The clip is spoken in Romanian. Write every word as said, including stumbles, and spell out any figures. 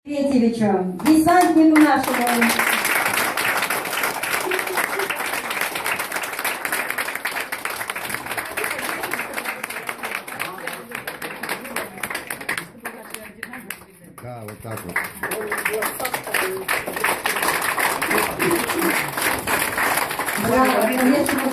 Петевичем, десантнику нашему. Да, вот так вот. Браво, конечно.